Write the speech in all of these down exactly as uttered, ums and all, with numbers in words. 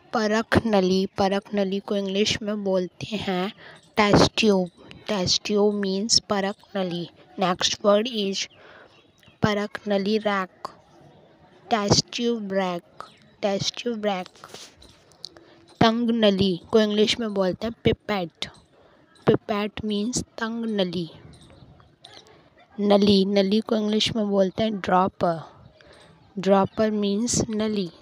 परख नली, परख नली को इंग्लिश में बोलते हैं test tube. Test tube means परख नली। नेक्स्ट वर्ड इज परख नली rack, test tube rack, test tube rack. तंग नली को इंग्लिश में बोलते हैं पिपेट, पिपेट मीन्स तंग नली। नली, नली को इंग्लिश में बोलते हैं ड्रॉपर, ड्रॉपर मीन्स नली।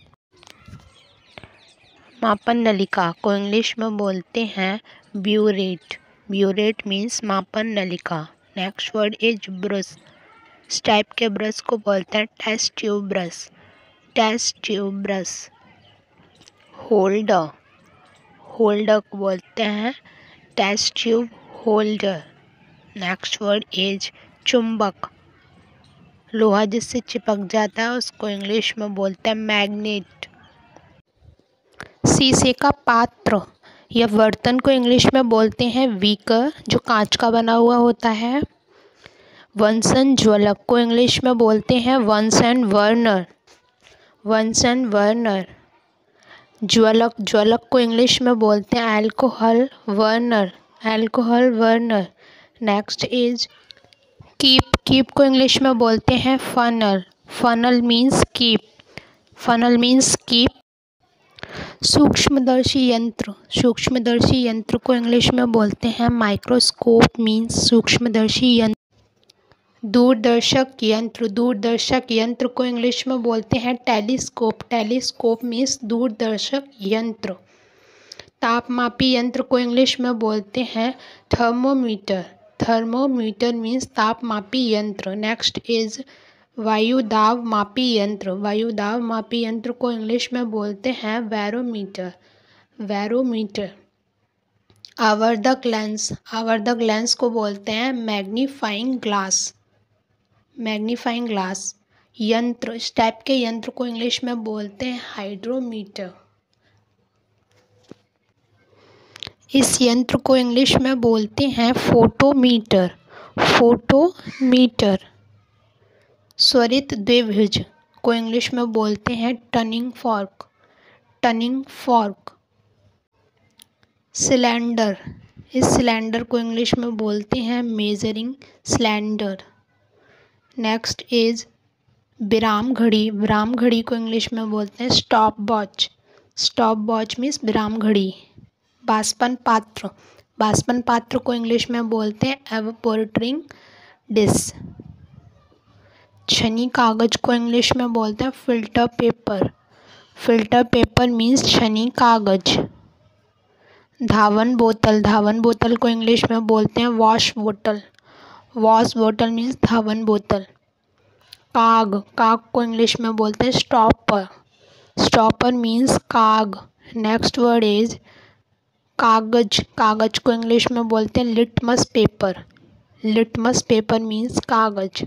मापन नलिका को इंग्लिश में बोलते हैं ब्यूरेट, ब्यूरेट मीन्स मापन नलिका। नेक्स्ट वर्ड इज ब्रश, इस टाइप के ब्रश को बोलते हैं test tube brush, test tube brush. Holder, holder को बोलते हैं test tube holder. Next word is चुंबक, लोहा जिससे चिपक जाता है उसको इंग्लिश में बोलते हैं मैग्नेट। शीशे का पात्र या बर्तन को इंग्लिश में बोलते हैं बीकर, जो कांच का बना हुआ होता है। वंसन ज्वलक को इंग्लिश में बोलते हैं वंसन वर्नर, वंसन वर्नर। ज्वलक, ज्वलक को इंग्लिश में बोलते हैं alcohol burner, alcohol burner. Next is कीप, कीप को इंग्लिश में बोलते हैं फनल, फनल मीन्स कीप, फनल मीन्स कीप। सूक्ष्मदर्शी यंत्र, सूक्ष्मदर्शी यंत्र को इंग्लिश में बोलते हैं माइक्रोस्कोप मीन्स सूक्ष्मदर्शी यंत्र। दूरदर्शक यंत्र, दूरदर्शक यंत्र को इंग्लिश में बोलते हैं टेलीस्कोप, टेलीस्कोप मीन्स दूरदर्शक यंत्र। तापमापी यंत्र को इंग्लिश में बोलते हैं थर्मोमीटर, थर्मोमीटर मीन्स तापमापी यंत्र। नेक्स्ट इज वायुदाब मापी यंत्र, वायुदाब मापी यंत्र को इंग्लिश में बोलते हैं बैरोमीटर, बैरोमीटर। आवर्धक लेंस, आवर्धक लेंस को बोलते हैं मैग्नीफाइंग ग्लास, मैग्नीफाइंग ग्लास। यंत्र, इस टाइप के यंत्र को इंग्लिश में बोलते हैं हाइड्रोमीटर। इस यंत्र को इंग्लिश में बोलते हैं फोटोमीटर, फोटोमीटर। स्वरित द्विभुज को इंग्लिश में बोलते हैं tuning fork, tuning fork. Cylinder, इस सिलेंडर को इंग्लिश में बोलते हैं मेजरिंग सिलेंडर। नेक्स्ट इज विराम घड़ी, विराम घड़ी को इंग्लिश में बोलते हैं stop watch, stop watch means विराम घड़ी। बाष्पन पात्र, बाष्पन पात्र को इंग्लिश में बोलते हैं एवपोरेटिंग डिश। छनी कागज को इंग्लिश में बोलते हैं filter paper, filter paper means छनी कागज। धावन बोतल, धावन बोतल को इंग्लिश में बोलते हैं वॉश बोतल, वॉश बोतल मीन्स धावन बोतल। काग, काग को इंग्लिश में बोलते हैं स्टॉपर, स्टॉपर मीन्स काग। नेक्स्ट वर्ड इज कागज, कागज को इंग्लिश में बोलते हैं litmus paper, litmus paper means कागज।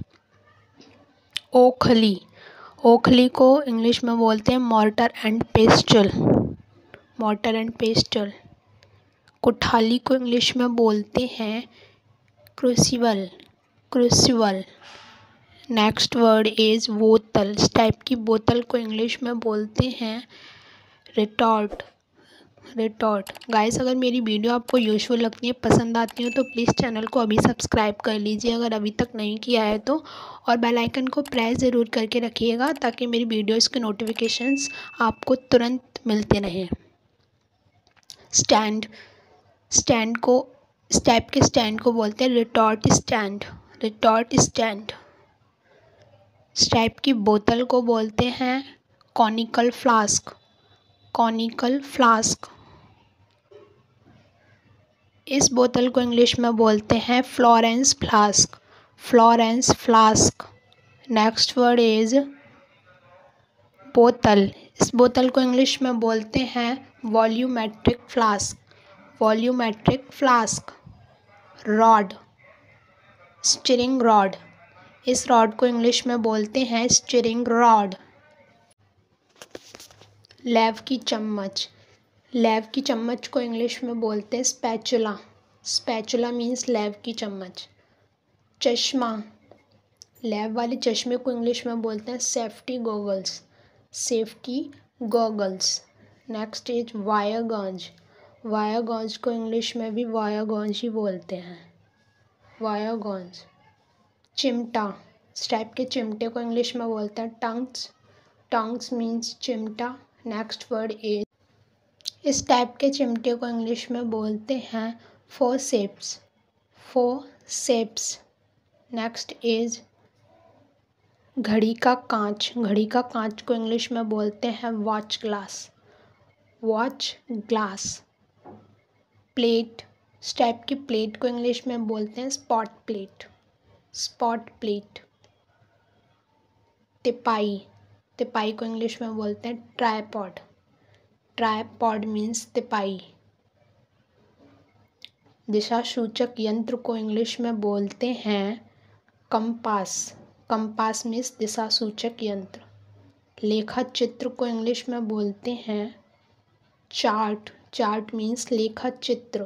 ओखली, ओखली को इंग्लिश में बोलते हैं mortar and pestle, mortar and pestle. कुठाली को इंग्लिश में बोलते हैं crucible, crucible. Next word is बोतल, इस टाइप की बोतल को इंग्लिश में बोलते हैं रिटॉर्ट, रिटॉर्ट। गाइस, अगर मेरी वीडियो आपको यूजफुल लगती है, पसंद आती है तो प्लीज़ चैनल को अभी सब्सक्राइब कर लीजिए अगर अभी तक नहीं किया है तो, और बेल आइकन को प्रेस ज़रूर करके रखिएगा ताकि मेरी वीडियोस के नोटिफिकेशंस आपको तुरंत मिलते रहें। स्टैंड, स्टैंड को, इस टाइप के स्टैंड को बोलते हैं रिटॉर्ट स्टैंड, रिटॉर्ट स्टैंड। इस टाइप की बोतल को बोलते हैं कॉनिकल फ्लास्क, कॉनिकल फ्लास्क। इस बोतल को इंग्लिश में बोलते हैं Florence flask, Florence flask. Next word is बोतल, इस बोतल को इंग्लिश में बोलते हैं volumetric flask, volumetric flask. Rod, stirring rod, इस रॉड को इंग्लिश में बोलते हैं स्टीयरिंग रॉड। लेव की चम्मच, लेव की चम्मच को इंग्लिश में बोलते हैं स्पैचुला, स्पैचुला मीन्स लेव की चम्मच। चश्मा, लेव वाले चश्मे को इंग्लिश में बोलते हैं safety goggles, safety goggles. Next is wire gauze. Wire gauze को इंग्लिश में भी वायर गॉज ही बोलते हैं, वायर गॉज। चिमटा, इस टाइप के चिमटे को इंग्लिश में बोलते हैं टंग्स। टंग्स मीन्स चिमटा। नेक्स्ट वर्ड इज, इस टाइप के चिमटे को इंग्लिश में बोलते हैं फोरसेप्स, फोरसेप्स। नेक्स्ट इज घड़ी का कांच। घड़ी का कांच को इंग्लिश में बोलते हैं watch glass, watch glass. Plate, इस टाइप की प्लेट को इंग्लिश में बोलते हैं स्पॉट प्लेट, स्पॉट प्लेट। तिपाई, तिपाई को इंग्लिश में बोलते हैं ट्राइपॉड, ट्राइपॉड मीन्स तिपाई। दिशा सूचक यंत्र को इंग्लिश में बोलते हैं कंपास, कंपास मीन्स दिशा सूचक यंत्र। लेखा चित्र को इंग्लिश में बोलते हैं चार्ट, चार्ट मीन्स लेखा चित्र।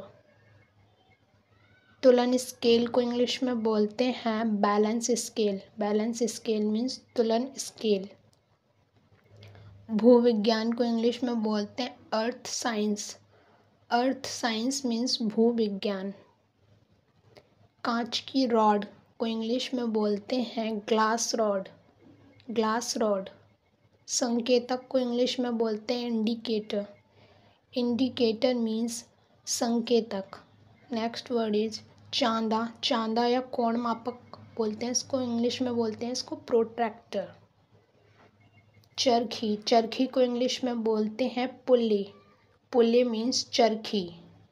तुलन स्केल को इंग्लिश में बोलते हैं balance scale, balance scale means तुलन स्केल। भूविज्ञान को इंग्लिश में बोलते हैं earth science, earth science means भूविज्ञान। कांच की रॉड को इंग्लिश में बोलते हैं ग्लास रॉड, ग्लास रॉड। संकेतक को इंग्लिश में बोलते हैं इंडिकेटर, इंडिकेटर मीन्स संकेतक। नेक्स्ट वर्ड इज चांदा, चांदा या कोण मापक बोलते हैं इसको, इंग्लिश में बोलते हैं इसको प्रोट्रैक्टर। चरखी, चरखी को इंग्लिश में बोलते हैं पुल्ली, पुल्ली मीन्स चरखी।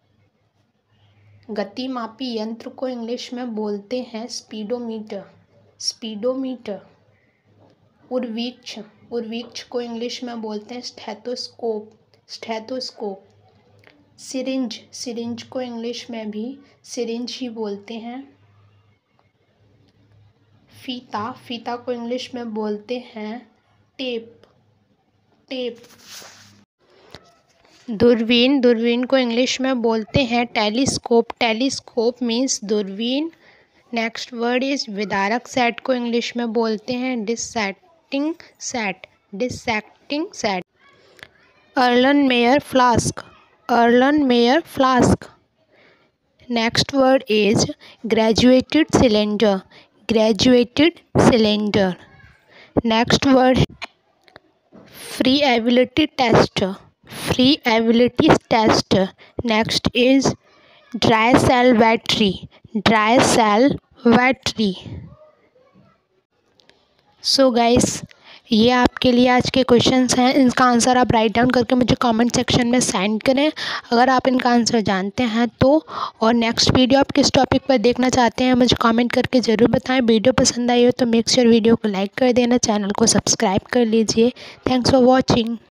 गति मापी यंत्र को इंग्लिश में बोलते हैं स्पीडोमीटर, स्पीडोमीटर। उर्वीक्ष, उर्वीक्ष को इंग्लिश में बोलते हैं स्टेथोस्कोप, स्टेथोस्कोप। सिरिंज, सिरिंज को इंग्लिश में भी सिरिंज ही बोलते हैं। फीता, फीता को इंग्लिश में बोलते हैं टेप, टेप। दूरबीन, दूरबीन को इंग्लिश में बोलते हैं टेलीस्कोप, टेलीस्कोप मीन्स दूरबीन। नेक्स्ट वर्ड इज विदारक सेट को इंग्लिश में बोलते हैं dissecting set, dissecting set. Erlenmeyer flask, Erlenmeyer flask. Next word is graduated cylinder, graduated cylinder. Next word free ability test, free ability test. Next is dry cell battery, dry cell battery. So guys, ये आपके लिए आज के questions हैं। इनका answer आप write down करके मुझे कमेंट सेक्शन में सेंड करें अगर आप इनका आंसर जानते हैं तो। और नेक्स्ट वीडियो आप किस टॉपिक पर देखना चाहते हैं मुझे कमेंट करके ज़रूर बताएं। वीडियो पसंद आई हो तो मेक श्योर वीडियो को लाइक कर देना, चैनल को सब्सक्राइब कर लीजिए। Thanks for watching.